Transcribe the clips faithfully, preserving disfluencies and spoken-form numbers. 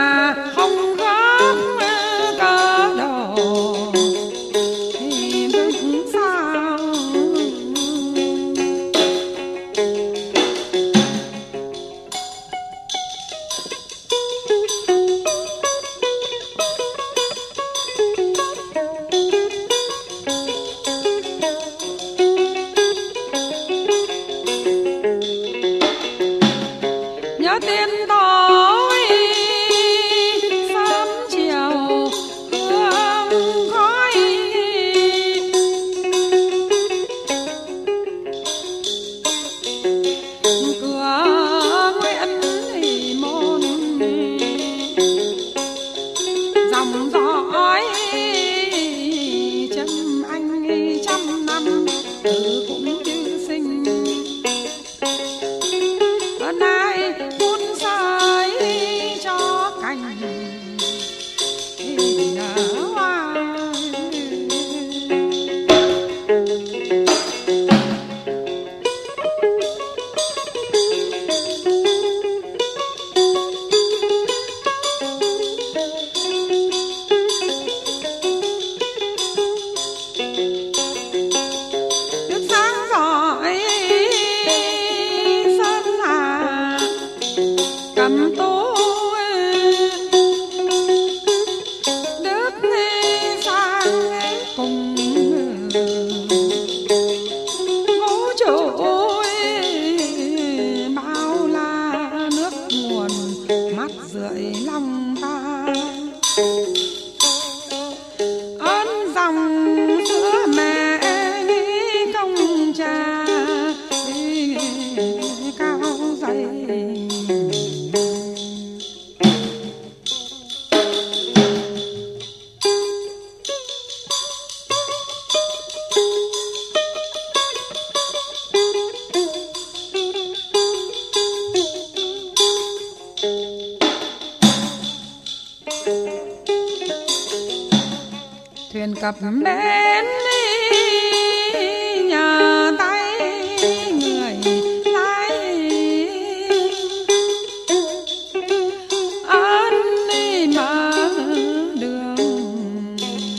không góp cờ đỏ thì vững sao. Nhớ tiếng tối sớm chiều hương khói, cửa Nguyễn Thị Môn dòng dõi chân anh trăm năm từ cũng như sinh. Bữa nay phút sới cho cành thì nở hoa. Nước sáng rọi sơn hà cầm tố đứt sang cùng ngũ trôi bao la nước nguồn mắt rượi lòng ta. Ơn dòng sữa mẹ công cha cao dày. Thuyền cập bến nhờ tay người lái, ơn mở đường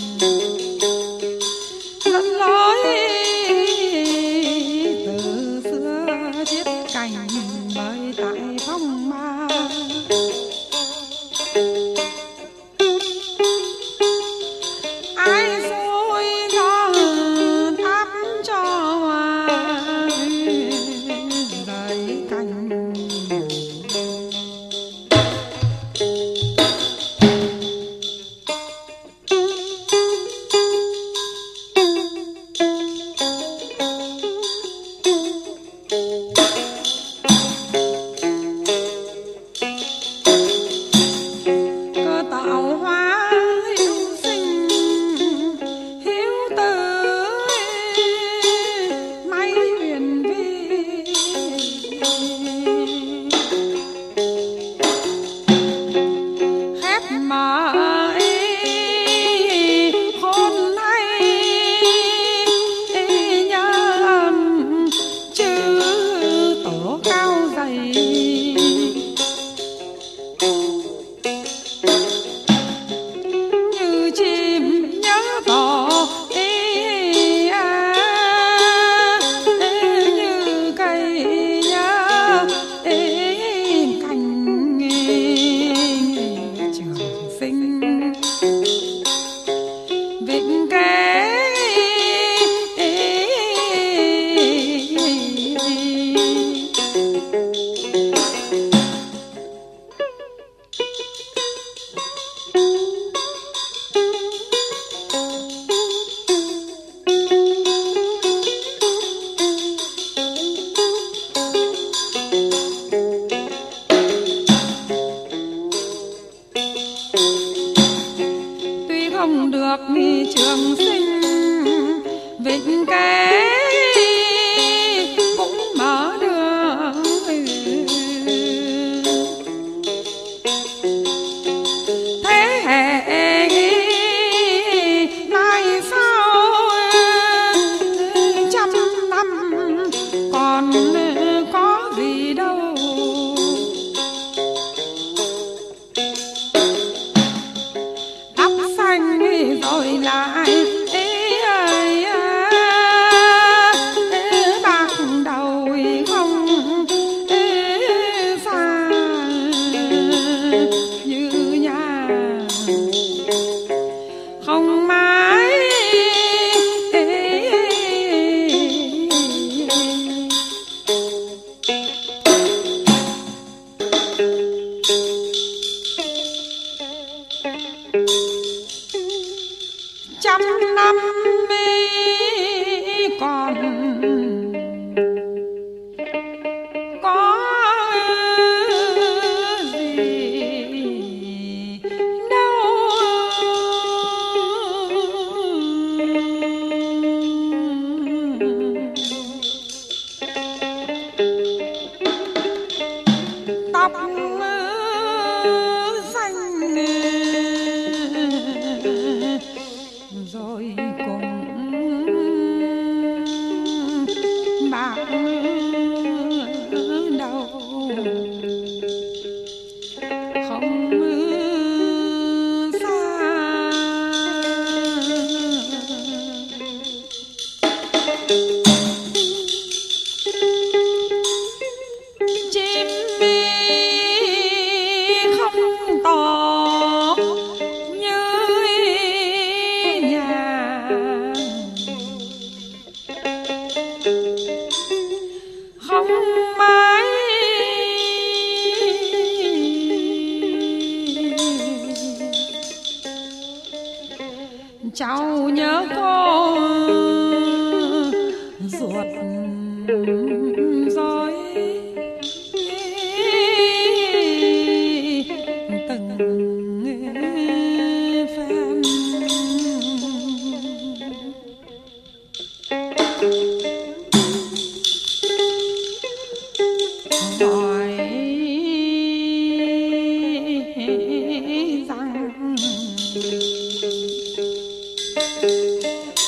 dẫn lối từ xưa chiết cành bơi tại phong ba. Ai xui cho thắp cho hoa rời cành. Cơ tạo hoa hữu sinh hiếu tử may huyền vi. Khép mở khôn hay nhớ âm chữ tổ cao dày. Như chim nhớ tổ ý à, như cây nhớ ý cành trường sinh. Vịnh kế tuy không được trường sinh, vịnh kế cũng mở đường. Thế hệ mai sau trăm năm còn có gì đâu. trăm năm còn có gì đâu. Tóc xanh rồi cùng bạc đầu không xa. Chim không to như nhà, không mái cháu nhớ cô ruột rồi từng phen. Hỏi rằng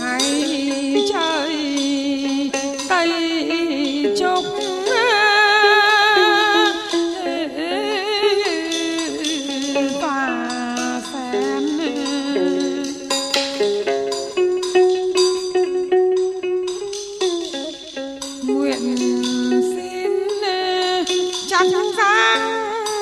hãy chơi tây trúc và sen. Nguyện xin chắc vang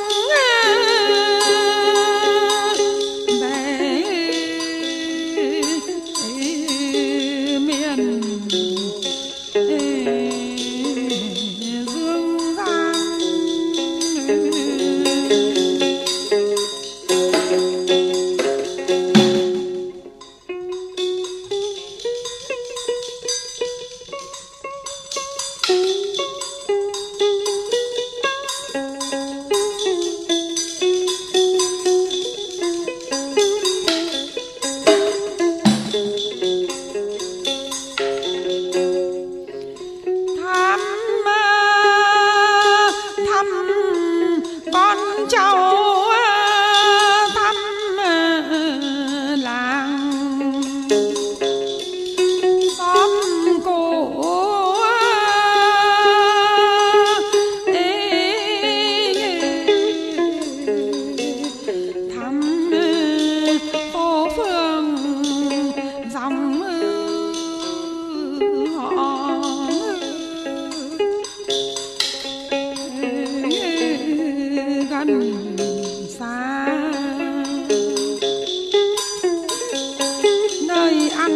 xa nơi ăn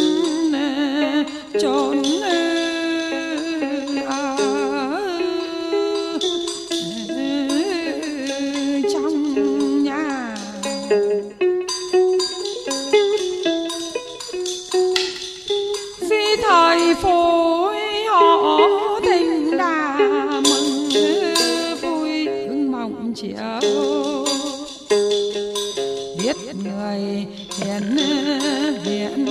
trốn ở trong nhà. Khi thời phối họ tình đà mừng vui hương mộng chiều, biết người hiền hiền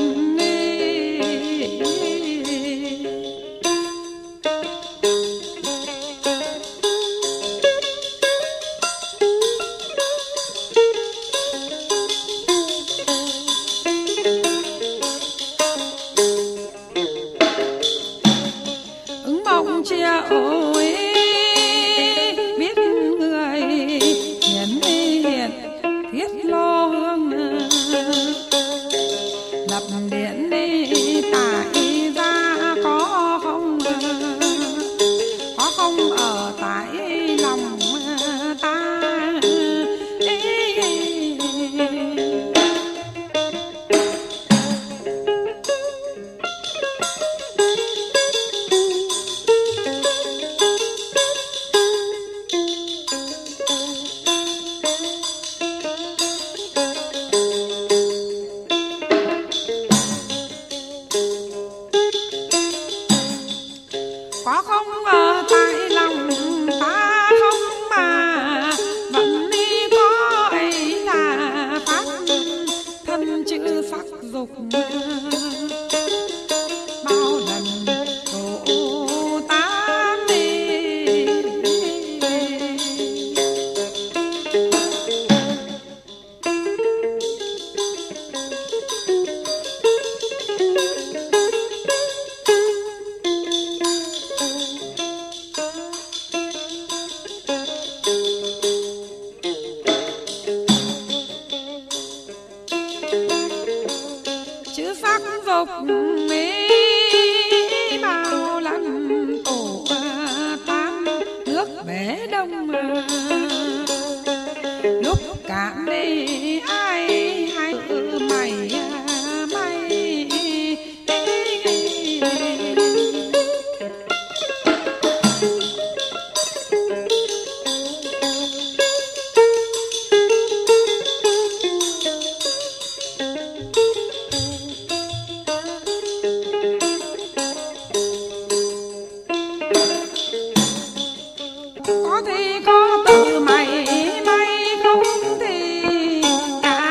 ứng mộng chiều biết người hiền hiền thiết lo hương lập điện đi tại ra có không có không ở tại lòng ta. Có không ở tại lòng ta không mà vẫn đi có ấy là phát thân chữ sắc dục bao lần đổ tan đi. Chữ sắc dục mê bao lần tổ tan nước bể đông, lúc cảm đi ai hay mày mày. Có thì có tự mày may không thì cả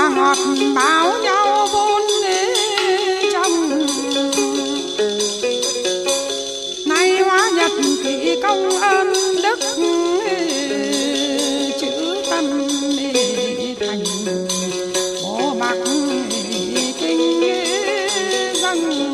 hoa ngọt báo nhau vốn trong nay hóa nhật kỷ công ơn đức chữ tâm thành bộ bạc kinh dân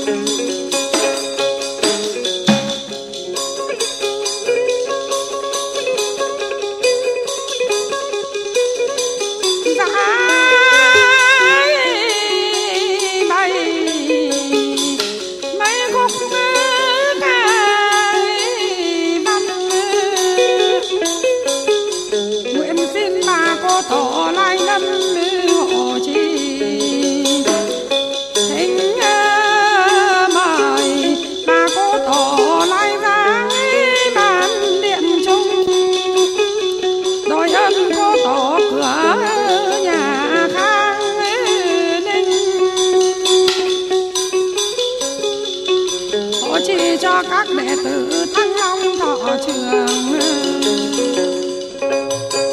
tổ lai lâm hộ trì thính mời bà cô tổ lai giáng ban điện chung đôi ân cô tổ cửa nhà khang ninh hộ trì cho các đệ tử thăng long thọ trường.